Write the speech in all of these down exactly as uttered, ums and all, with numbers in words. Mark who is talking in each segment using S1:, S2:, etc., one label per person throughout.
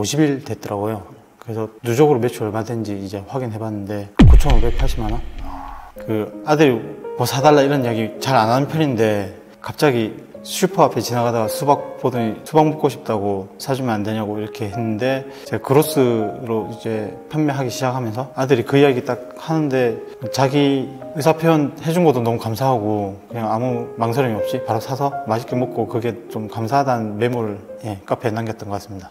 S1: 오십 일 됐더라고요. 그래서 누적으로 매출 얼마 된지 이제 확인해 봤는데 구천오백팔십만 원? 그 아들이 뭐 사달라 이런 이야기 잘 안 하는 편인데 갑자기 슈퍼 앞에 지나가다가 수박 보더니 수박 먹고 싶다고 사주면 안 되냐고 이렇게 했는데 제가 그로스로 이제 판매하기 시작하면서 아들이 그 이야기 딱 하는데 자기 의사 표현 해준 것도 너무 감사하고 그냥 아무 망설임이 없이 바로 사서 맛있게 먹고 그게 좀 감사하다는 메모를 예, 카페에 남겼던 것 같습니다.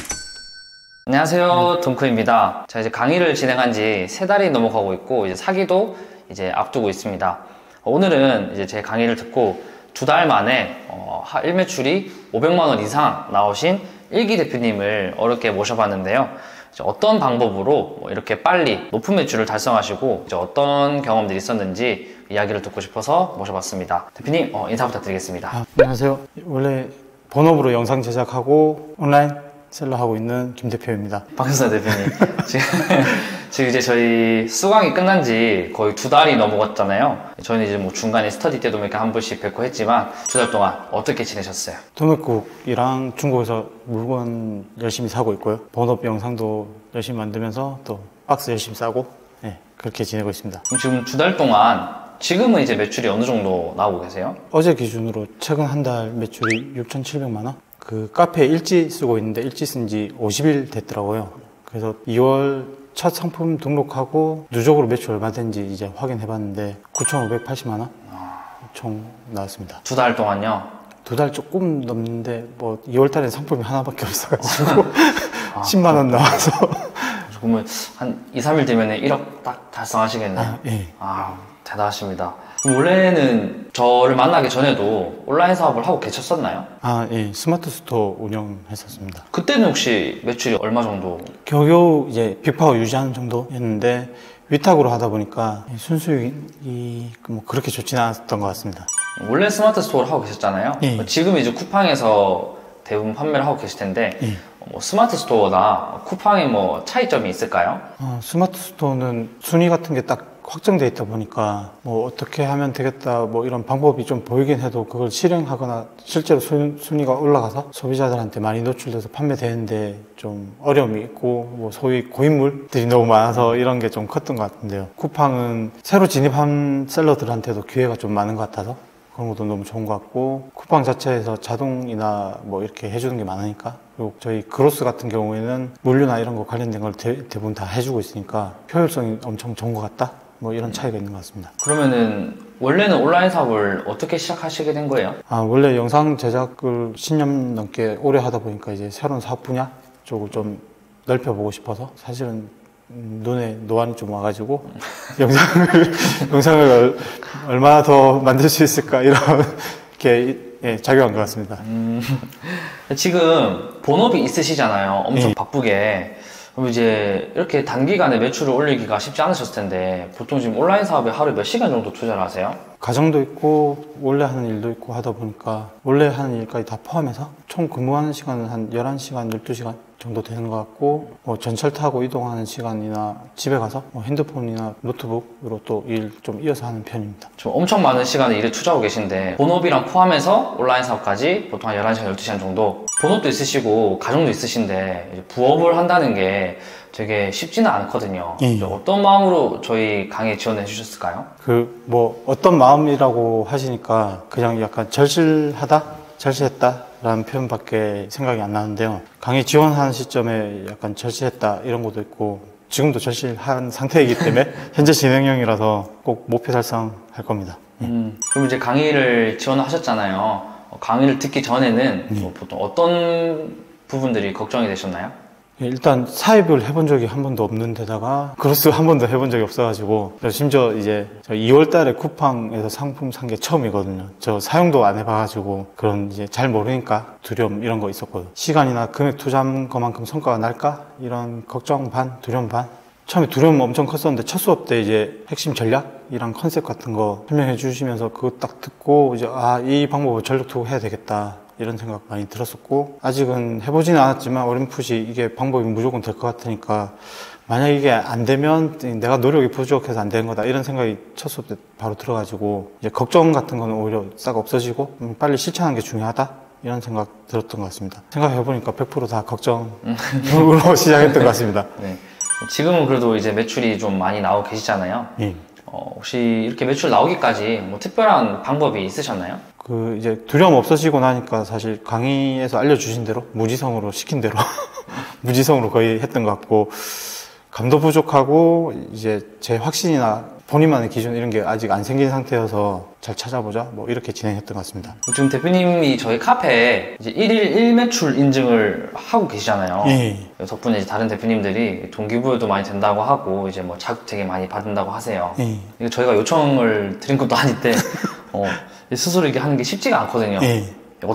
S2: 안녕하세요, 동크입니다. 제가 이제 강의를 진행한 지 세 달이 넘어가고 있고 이제 사기도 이제 앞두고 있습니다. 오늘은 이제 제 강의를 듣고 두 달 만에 어, 일매출이 오백만 원 이상 나오신 일기 대표님을 어렵게 모셔봤는데요. 이제 어떤 방법으로 뭐 이렇게 빨리 높은 매출을 달성하시고 이제 어떤 경험들이 있었는지 이야기를 듣고 싶어서 모셔봤습니다. 대표님 어, 인사 부탁드리겠습니다.
S1: 아, 안녕하세요. 원래 본업으로 영상 제작하고 온라인 셀러 하고 있는 김 대표입니다.
S2: 반갑습니다, 대표님. 지금, 지금 이제 저희 수강이 끝난 지 거의 두 달이 넘어갔잖아요. 저희는 이제 뭐 중간에 스터디 때도 이렇게 한 번씩 뵙고 했지만 두 달 동안 어떻게 지내셨어요?
S1: 도매국이랑 중국에서 물건 열심히 사고 있고요. 본업 영상도 열심히 만들면서 또 박스 열심히 싸고 네, 그렇게 지내고 있습니다.
S2: 그럼 지금 두 달 동안 지금은 이제 매출이 어느 정도 나오고 계세요?
S1: 어제 기준으로 최근 한 달 매출이 육천칠백만 원? 그 카페에 일지 쓰고 있는데 일지 쓴 지 오십 일 됐더라고요. 그래서 이월 첫 상품 등록하고 누적으로 매출 얼마 된지 이제 확인해 봤는데 구천오백팔십만 원 총 나왔습니다.
S2: 두 달 동안요?
S1: 두 달 조금 넘는데 뭐 이월 달에 상품이 하나밖에 없어가지고 아, 십만 원 나와서
S2: 그러면 한 이, 삼 일 되면 일억 딱 달성하시겠네요.
S1: 아, 예.
S2: 아, 대단하십니다. 원래는 저를 만나기 전에도 온라인 사업을 하고 계셨었나요?
S1: 아, 예. 스마트 스토어 운영했었습니다.
S2: 그때는 혹시 매출이 얼마 정도?
S1: 겨우겨우 이제 빅파워 유지하는 정도였는데 위탁으로 하다 보니까 순수익이 뭐 그렇게 좋지는 않았던 것 같습니다.
S2: 원래 스마트 스토어를 하고 계셨잖아요.
S1: 예.
S2: 지금 이제 쿠팡에서 대부분 판매를 하고 계실 텐데
S1: 예.
S2: 뭐 스마트 스토어나 쿠팡에 뭐 차이점이 있을까요?
S1: 어, 스마트 스토어는 순위 같은 게 딱 확정돼 있다 보니까 뭐 어떻게 하면 되겠다 뭐 이런 방법이 좀 보이긴 해도 그걸 실행하거나 실제로 순, 순위가 올라가서 소비자들한테 많이 노출돼서 판매되는데 좀 어려움이 있고 뭐 소위 고인물들이 너무 많아서 이런 게 좀 컸던 것 같은데요. 쿠팡은 새로 진입한 셀러들한테도 기회가 좀 많은 것 같아서 그런 것도 너무 좋은 것 같고 쿠팡 자체에서 자동이나 뭐 이렇게 해주는 게 많으니까 그리고 저희 그로스 같은 경우에는 물류나 이런 거 관련된 걸 대, 대부분 다 해주고 있으니까 효율성이 엄청 좋은 것 같다 뭐 이런 차이가 있는 것 같습니다.
S2: 그러면은 원래는 온라인 사업을 어떻게 시작하시게 된 거예요?
S1: 아 원래 영상 제작을 십 년 넘게 오래 하다 보니까 이제 새로운 사업 분야 쪽을 좀 넓혀보고 싶어서 사실은 눈에 노안이 좀 와가지고 영상을 영상을 얼마나 더 만들 수 있을까 이렇게 예, 작용한 것 같습니다.
S2: 음, 지금 본업이 있으시잖아요. 엄청
S1: 예.
S2: 바쁘게. 그럼 이제 이렇게 단기간에 매출을 올리기가 쉽지 않으셨을 텐데 보통 지금 온라인 사업에 하루에 몇 시간 정도 투자를 하세요?
S1: 가정도 있고 원래 하는 일도 있고 하다 보니까 원래 하는 일까지 다 포함해서 총 근무하는 시간은 한 열한 시간, 열두 시간 정도 되는 것 같고 뭐 전철 타고 이동하는 시간이나 집에 가서 뭐 핸드폰이나 노트북으로 또 일 좀 이어서 하는 편입니다.
S2: 좀 엄청 많은 시간을 일에 투자하고 계신데 본업이랑 포함해서 온라인 사업까지 보통 한 열한 시간, 열두 시간 정도 본업도 있으시고 가정도 있으신데 이제 부업을 한다는 게 되게 쉽지는 않거든요.
S1: 예.
S2: 어떤 마음으로 저희 강의에 지원해 주셨을까요?
S1: 그 뭐 어떤 마음이라고 하시니까 그냥 약간 절실하다? 절실했다? 라는 표현밖에 생각이 안 나는데요. 강의 지원하는 시점에 약간 절실했다 이런 것도 있고 지금도 절실한 상태이기 때문에 현재 진행형이라서 꼭 목표 달성할 겁니다.
S2: 음, 그럼 이제 강의를 지원하셨잖아요. 어, 강의를 듣기 전에는
S1: 네.
S2: 뭐 보통 어떤 부분들이 걱정이 되셨나요?
S1: 일단 사입을 해본 적이 한 번도 없는 데다가 그로스 한 번도 해본 적이 없어가지고 심지어 이제 이월 달에 쿠팡에서 상품 산 게 처음이거든요. 저 사용도 안 해봐가지고 그런 이제 잘 모르니까 두려움 이런 거 있었거든요. 시간이나 금액 투자한 것만큼 성과가 날까? 이런 걱정 반, 두려움 반. 처음에 두려움 엄청 컸었는데 첫 수업 때 이제 핵심 전략이랑 컨셉 같은 거 설명해 주시면서 그거 딱 듣고 이제 아, 이 방법을 전력 투구 해야 되겠다. 이런 생각 많이 들었었고 아직은 해보지는 않았지만 어렴풋이 이게 방법이 무조건 될 것 같으니까 만약 이게 안 되면 내가 노력이 부족해서 안 되는 거다 이런 생각이 첫 수업 때 바로 들어가지고 이제 걱정 같은 거는 오히려 싹 없어지고 빨리 실천하는 게 중요하다 이런 생각 들었던 것 같습니다. 생각해보니까 백 퍼센트 다 걱정으로 시작했던 것 같습니다.
S2: 네. 지금은 그래도 이제 매출이 좀 많이 나오고 계시잖아요.
S1: 예.
S2: 어, 혹시 이렇게 매출 나오기까지 뭐 특별한 방법이 있으셨나요?
S1: 그 이제 두려움 없어지고 나니까 사실 강의에서 알려주신 대로 무지성으로 시킨 대로 무지성으로 거의 했던 것 같고, 감도 부족하고 이제 제 확신이나 본인만의 기준 이런 게 아직 안 생긴 상태여서 잘 찾아보자 뭐 이렇게 진행했던 것 같습니다.
S2: 지금 대표님이 저희 카페에 이제 일일 일 매출 인증을 하고 계시잖아요.
S1: 예.
S2: 덕분에 이제 다른 대표님들이 동기부여도 많이 된다고 하고 이제 뭐 자극 되게 많이 받는다고 하세요.
S1: 예.
S2: 이거 저희가 요청을 드린 것도 아닌데 어, 스스로 이게 하는 게 쉽지가 않거든요.
S1: 예.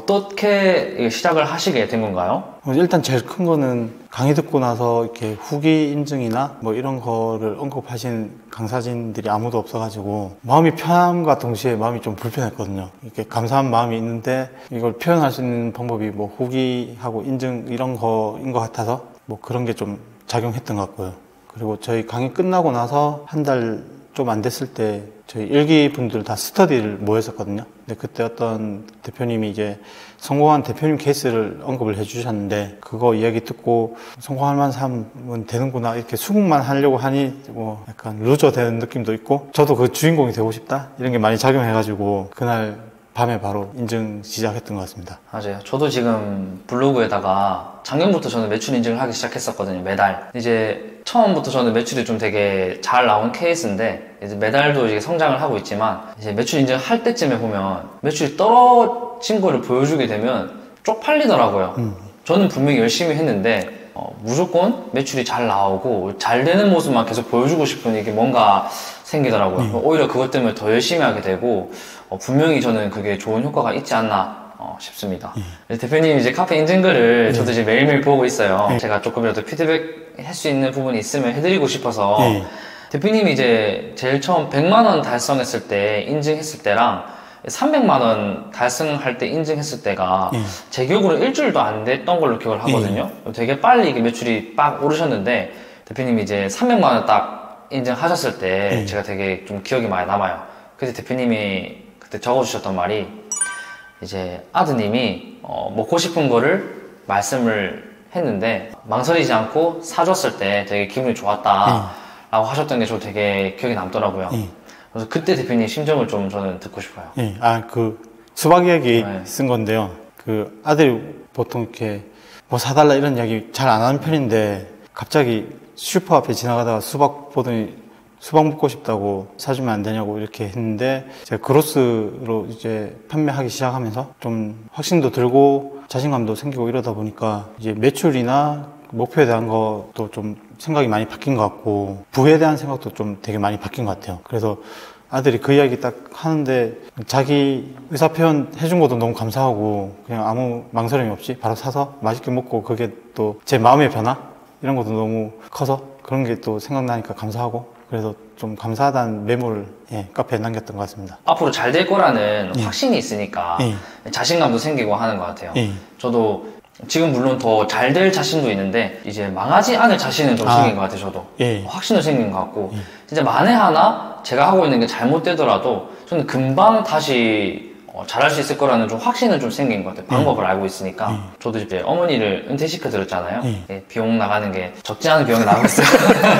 S2: 어떻게 시작을 하시게 된 건가요?
S1: 일단 제일 큰 거는 강의 듣고 나서 이렇게 후기 인증이나 뭐 이런 거를 언급하신 강사진들이 아무도 없어가지고 마음이 편함과 동시에 마음이 좀 불편했거든요. 이렇게 감사한 마음이 있는데 이걸 표현할 수 있는 방법이 뭐 후기하고 인증 이런 거인 것 같아서 뭐 그런 게 좀 작용했던 것 같고요. 그리고 저희 강의 끝나고 나서 한 달 좀 안 됐을 때 저희 일기 분들 다 스터디를 모였었거든요. 근데 그때 어떤 대표님이 이제 성공한 대표님 케이스를 언급을 해주셨는데, 그거 이야기 듣고 성공할 만한 사람은 되는구나 이렇게 수긍만 하려고 하니 뭐 약간 루저 되는 느낌도 있고, 저도 그 주인공이 되고 싶다 이런 게 많이 작용해가지고 그날 밤에 바로 인증 시작했던 것 같습니다.
S2: 맞아요. 저도 지금 블로그에다가 작년부터 저는 매출 인증을 하기 시작했었거든요. 매달. 이제 처음부터 저는 매출이 좀 되게 잘 나온 케이스인데, 이제 매달도 이제 성장을 하고 있지만, 이제 매출 인증을 할 때쯤에 보면 매출이 떨어진 거를 보여주게 되면 쪽팔리더라고요. 음. 저는 분명히 열심히 했는데 어, 무조건 매출이 잘 나오고 잘 되는 모습만 계속 보여주고 싶은 이게 뭔가 생기더라고요. 음. 오히려 그것 때문에 더 열심히 하게 되고 어, 분명히 저는 그게 좋은 효과가 있지 않나 어, 싶습니다. 음. 대표님 이제 카페 인증글을 음. 저도 이제 매일매일 보고 있어요. 음. 제가 조금이라도 피드백 할 수 있는 부분이 있으면 해드리고 싶어서 음. 대표님이 이제 제일 처음 백만 원 달성했을 때 인증했을 때랑 삼백만 원 달성할 때 인증했을 때가 예. 제 기억으로 일주일도 안 됐던 걸로 기억을 하거든요. 예. 되게 빨리 이게 매출이 빡 오르셨는데, 대표님이 이제 삼백만 원 딱 인증하셨을 때 예. 제가 되게 좀 기억이 많이 남아요. 그때 대표님이 그때 적어주셨던 말이, 이제 아드님이 어 먹고 싶은 거를 말씀을 했는데 망설이지 않고 사줬을 때 되게 기분이 좋았다 예. 라고 하셨던 게 저 되게 기억에 남더라고요. 예. 그래서 그때 대표님 심정을 좀 저는 듣고 싶어요.
S1: 예, 아, 그, 수박 이야기 네. 쓴 건데요. 그, 아들이 보통 이렇게 뭐 사달라 이런 이야기 잘 안 하는 편인데, 갑자기 슈퍼 앞에 지나가다가 수박 보더니 수박 먹고 싶다고 사주면 안 되냐고 이렇게 했는데, 제가 그로스로 이제 판매하기 시작하면서 좀 확신도 들고 자신감도 생기고 이러다 보니까 이제 매출이나 목표에 대한 것도 좀 생각이 많이 바뀐 것 같고, 부에 대한 생각도 좀 되게 많이 바뀐 것 같아요. 그래서 아들이 그 이야기 딱 하는데 자기 의사 표현 해준 것도 너무 감사하고, 그냥 아무 망설임이 없이 바로 사서 맛있게 먹고, 그게 또 제 마음의 변화? 이런 것도 너무 커서 그런 게 또 생각나니까 감사하고, 그래서 좀 감사하다는 메모를 예, 카페에 남겼던 것 같습니다.
S2: 앞으로 잘 될 거라는 예. 확신이 있으니까 예. 자신감도 생기고 하는 것 같아요. 예. 저도 지금 물론 더 잘 될 자신도 있는데 이제 망하지 않을 자신은 좀 아, 생긴 것 같아요. 저도 예. 확신도 생긴 것 같고 예. 진짜 만에 하나 제가 하고 있는 게 잘못되더라도 저는 금방 다시 어, 잘할 수 있을 거라는 좀 확신은 좀 생긴 것 같아요. 방법을 예. 알고 있으니까. 예. 저도 이제 어머니를 은퇴시켜 드렸잖아요. 예. 예, 비용 나가는 게 적지 않은 비용이 나가고 있어요.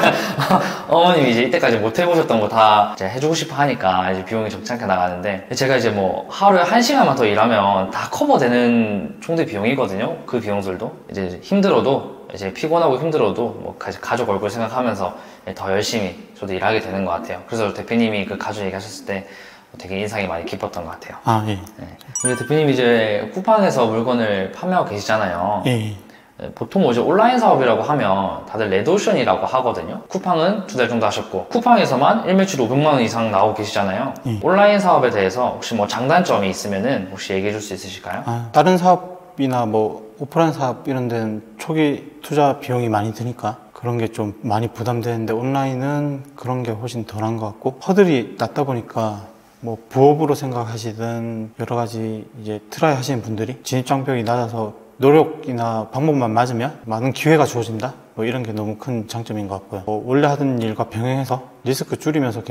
S2: 어머님이 이제 이때까지 못 해보셨던 거 다 해주고 싶어 하니까 이제 비용이 적지 않게 나가는데, 제가 이제 뭐 하루에 한 시간만 더 일하면 다 커버되는 총대 비용이거든요. 그 비용들도 이제 힘들어도 이제 피곤하고 힘들어도 뭐 가족 얼굴 생각하면서 더 열심히 저도 일하게 되는 것 같아요. 그래서 대표님이 그 가족 얘기하셨을 때 되게 인상이 많이 깊었던 것 같아요.
S1: 아, 예.
S2: 네. 근데 대표님 이제 쿠팡에서 물건을 판매하고 계시잖아요.
S1: 예.
S2: 보통 이제 온라인 사업이라고 하면 다들 레드오션이라고 하거든요. 쿠팡은 두 달 정도 하셨고, 쿠팡에서만 일매출 오백만 원 이상 나오고 계시잖아요. 예. 온라인 사업에 대해서 혹시 뭐 장단점이 있으면은 혹시 얘기해 줄 수 있으실까요?
S1: 아, 다른 사업이나 뭐 오프라인 사업 이런 데는 초기 투자 비용이 많이 드니까 그런 게 좀 많이 부담되는데, 온라인은 그런 게 훨씬 덜한 것 같고, 허들이 낮다 보니까 뭐 부업으로 생각하시든 여러 가지 이제 트라이 하시는 분들이 진입장벽이 낮아서 노력이나 방법만 맞으면 많은 기회가 주어진다, 뭐 이런 게 너무 큰 장점인 것 같고요. 뭐 원래 하던 일과 병행해서 리스크 줄이면서 계속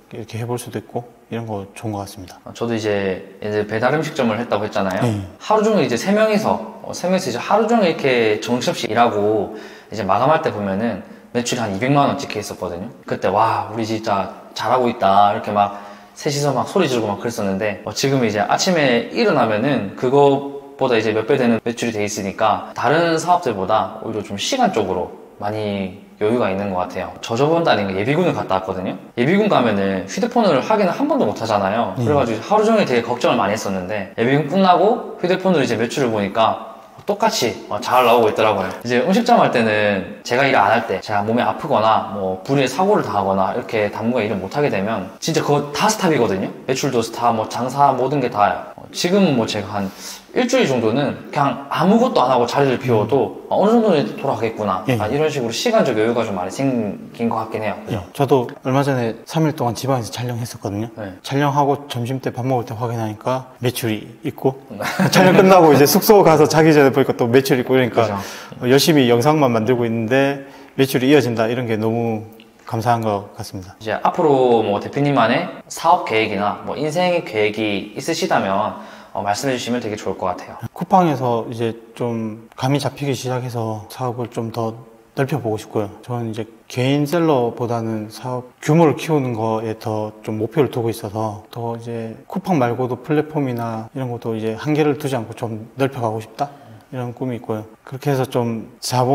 S1: 이렇게 해볼 수도 있고 이런 거 좋은 것 같습니다.
S2: 저도 이제 이제 배달 음식점을 했다고 했잖아요.
S1: 네.
S2: 하루 종일 이제 세 명이서 어, 세 명이서 이제 하루 종일 이렇게 정신없이 일하고 이제 마감할 때 보면은 매출이 한 이백만 원 찍혀 있었거든요. 그때 와 우리 진짜 잘하고 있다 이렇게 막 셋이서 막 소리 지르고 막 그랬었는데 어, 지금 이제 아침에 일어나면은 그것보다 이제 몇 배 되는 매출이 돼 있으니까 다른 사업들보다 오히려 좀 시간적으로 많이 여유가 있는 것 같아요. 저 저번 달에 예비군을 갔다 왔거든요. 예비군 가면은 휴대폰을 확인을 한 번도 못 하잖아요. 그래가지고 하루 종일 되게 걱정을 많이 했었는데 예비군 끝나고 휴대폰으로 이제 매출을 보니까 똑같이 잘 나오고 있더라고요. 이제 음식점 할 때는 제가 일 안 할 때 제가 몸이 아프거나 뭐 불의의 사고를 당하거나 이렇게 당분간 일을 못 하게 되면 진짜 그거 다 스탑이거든요. 매출도 스탑, 뭐 장사 모든 게 다예요. 지금은 뭐 제가 한 일주일 정도는 그냥 아무것도 안 하고 자리를 비워도 음. 어느 정도는 돌아가겠구나. 예. 아, 이런 식으로 시간적 여유가 좀 많이 생긴 것 같긴 해요.
S1: 예. 저도 얼마 전에 삼 일 동안 지방에서 촬영했었거든요. 네. 촬영하고 점심 때 밥 먹을 때 확인하니까 매출이 있고 촬영 끝나고 이제 숙소 가서 자기 전에 보니까 또 매출이 있고 그러니까 그렇죠. 열심히 영상만 만들고 있는데 매출이 이어진다 이런 게 너무 감사한 것 같습니다.
S2: 이제 앞으로 뭐 대표님만의 사업 계획이나 뭐 인생 계획이 있으시다면 어, 말씀해 주시면 되게 좋을 것 같아요.
S1: 쿠팡에서 이제 좀 감이 잡히기 시작해서 사업을 좀 더 넓혀보고 싶고요. 저는 이제 개인 셀러보다는 사업 규모를 키우는 거에 더 좀 목표를 두고 있어서 더 이제 쿠팡 말고도 플랫폼이나 이런 것도 이제 한계를 두지 않고 좀 넓혀가고 싶다. 이런 꿈이 있고요. 그렇게 해서 좀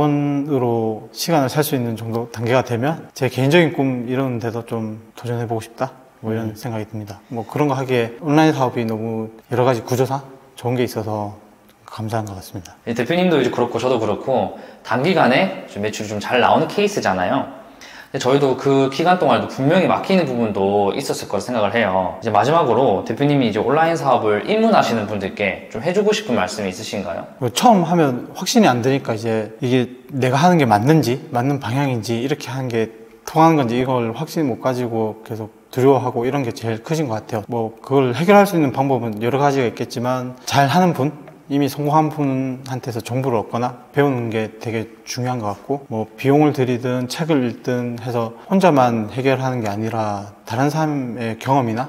S1: 자본으로 시간을 살 수 있는 정도 단계가 되면 제 개인적인 꿈 이런 데도 좀 도전해보고 싶다. 뭐 이런 음. 생각이 듭니다. 뭐 그런 거 하기에 온라인 사업이 너무 여러 가지 구조상 좋은 게 있어서 감사한 것 같습니다.
S2: 대표님도 이제 그렇고 저도 그렇고 단기간에 좀 매출이 좀 잘 나오는 케이스잖아요. 근데 저희도 그 기간 동안에도 분명히 막히는 부분도 있었을 거라 생각을 해요. 이제 마지막으로 대표님이 이제 온라인 사업을 입문하시는 분들께 좀 해주고 싶은 말씀이 있으신가요?
S1: 처음 하면 확신이 안 되니까 이제 이게 내가 하는 게 맞는지, 맞는 방향인지, 이렇게 하는 게 통하는 건지 이걸 확신 못 가지고 계속 두려워하고 이런 게 제일 크신 것 같아요. 뭐 그걸 해결할 수 있는 방법은 여러 가지가 있겠지만 잘 하는 분? 이미 성공한 분한테서 정보를 얻거나 배우는 게 되게 중요한 것 같고 뭐 비용을 들이든 책을 읽든 해서 혼자만 해결하는 게 아니라 다른 사람의 경험이나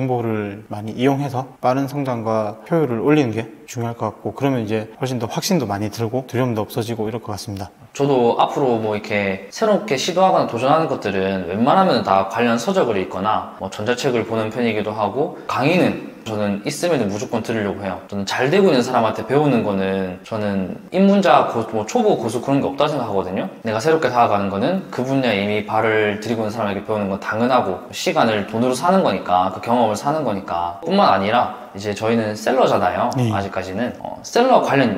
S1: 정보를 많이 이용해서 빠른 성장과 효율을 올리는 게 중요할 것 같고 그러면 이제 훨씬 더 확신도 많이 들고 두려움도 없어지고 이럴 것 같습니다.
S2: 저도 앞으로 뭐 이렇게 새롭게 시도하거나 도전하는 것들은 웬만하면 다 관련 서적을 읽거나 뭐 전자책을 보는 편이기도 하고 강의는 저는 있으면 무조건 들으려고 해요. 저는 잘 되고 있는 사람한테 배우는 거는 저는 입문자, 고, 뭐 초보, 고수 그런 게 없다 생각하거든요. 내가 새롭게 다가가는 거는 그 분야에 이미 발을 들이고 있는 사람에게 배우는 건 당연하고 시간을 돈으로 사는 거니까 그 경험을 사는 거니까 뿐만 아니라 이제 저희는 셀러잖아요. 네. 아직까지는 어, 셀러 관련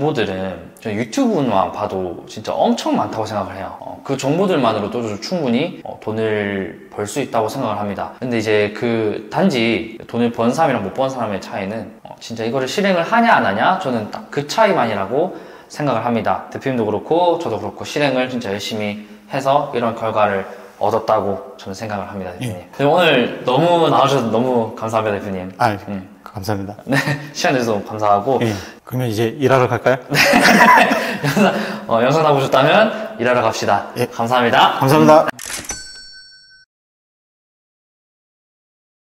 S2: 정보들은 저 유튜브만 봐도 진짜 엄청 많다고 생각을 해요. 어, 그 정보들만으로도 충분히 어, 돈을 벌 수 있다고 생각을 합니다. 근데 이제 그 단지 돈을 번 사람이랑 못 번 사람의 차이는 어, 진짜 이거를 실행을 하냐 안 하냐 저는 딱 그 차이만이라고 생각을 합니다. 대표님도 그렇고 저도 그렇고 실행을 진짜 열심히 해서 이런 결과를 얻었다고 저는 생각을 합니다. 대표님. 예. 오늘 너무 나와주셔서 너무 감사합니다. 대표님.
S1: 아, 음. 감사합니다.
S2: 네, 시간 내주셔서 너무 감사하고.
S1: 예. 그러면 이제 일하러 갈까요?
S2: 네. 영상, 어, 영상 다 보셨다면 일하러 갑시다. 예. 감사합니다.
S1: 감사합니다.